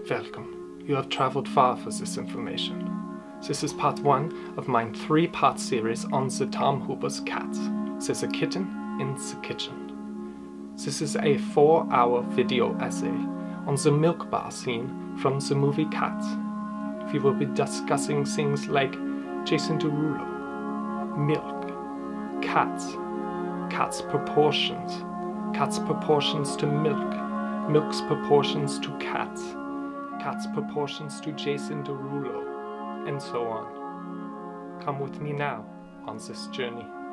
Welcome. You have traveled far for this information. This is part 1 of my 3-part series on the Tom Hooper's Cats. There's a kitten in the kitchen. This is a 4-hour video essay on the milk bar scene from the movie Cats. We will be discussing things like Jason Derulo, milk, cats, cats' proportions to milk, milk's proportions to cats, cats' proportions to Jason Derulo, and so on. Come with me now on this journey.